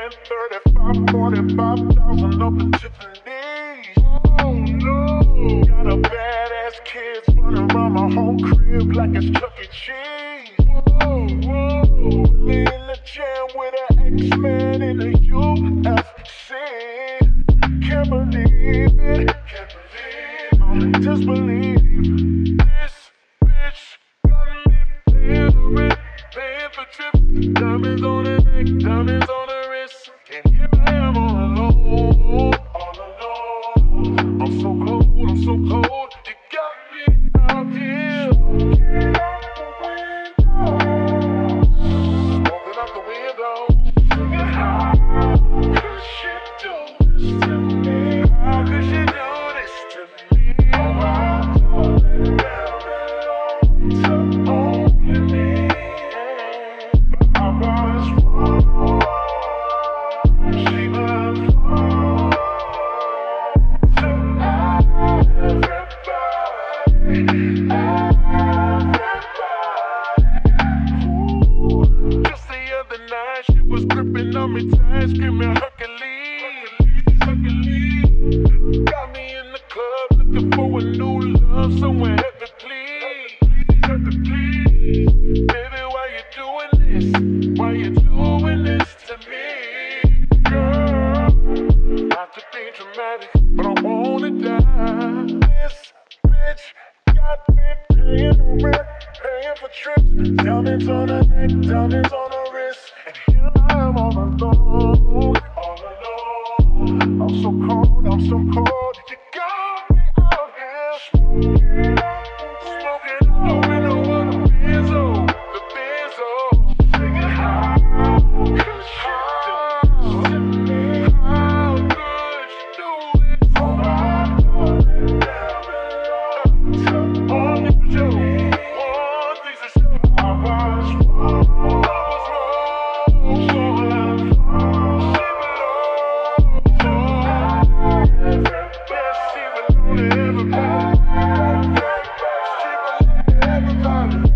spent 35, 45,000 up in Tiffany's. Oh no, got a badass kids running around my home crib like it's Chuck E. Cheese. Whoa, whoa, me in the jam with an X-Man in the UFC. Can't believe it, can't believe, only disbelieve. This bitch got me paying the rent, paying for trips, diamonds on the neck, diamonds on the wrist, and here I am all alone, all alone. I'm so cold, I'm so cold, you got me out here. Smoking out the window, singing how could she do this to me? How could she do this to me? Oh, I told her never to only me, but I was wrong. She was wrong to everybody, everybody. Just the other night, she was gripping on me tight, screaming Hercules, Hercules. Got me in the club looking for a new love, someone help me please, help me please. Baby, why you doing this? Why you doing this to me? Girl, not to be dramatic, but I wanna die. This bitch got me paying rent, paying for trips, diamonds on her neck, diamonds on her wrist, and here I'm all alone, all alone. I'm so cold, I'm so cold, you got me out here, smoking out the window of the Benzo, singing how could she do this to me? How could she do this? Oh, I know that never to only for you. One thing's for sure, I was wrong, so I was wrong. She belonged to everybody, she belonged to everybody.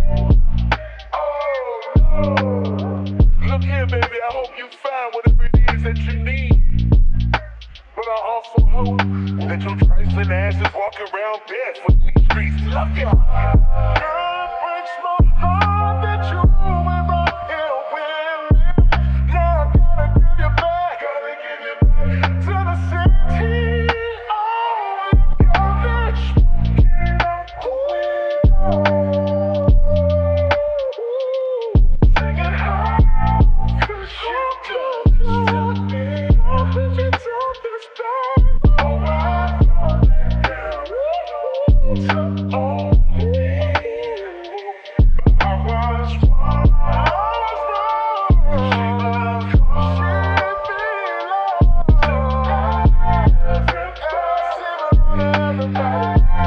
Oh, look here, baby, I hope you find whatever it is that you need. But I also hope that your trifling ass is walking around barefoot in these streets. Love you. Girl, it breaks my heart that you went right here with me. Now I gotta give you back, to the city. Oh, you got that get out the window, singing how could you do this to me? How could you do this back? Oh, I know that girl to only me, but I was wrong, she belonged to everybody.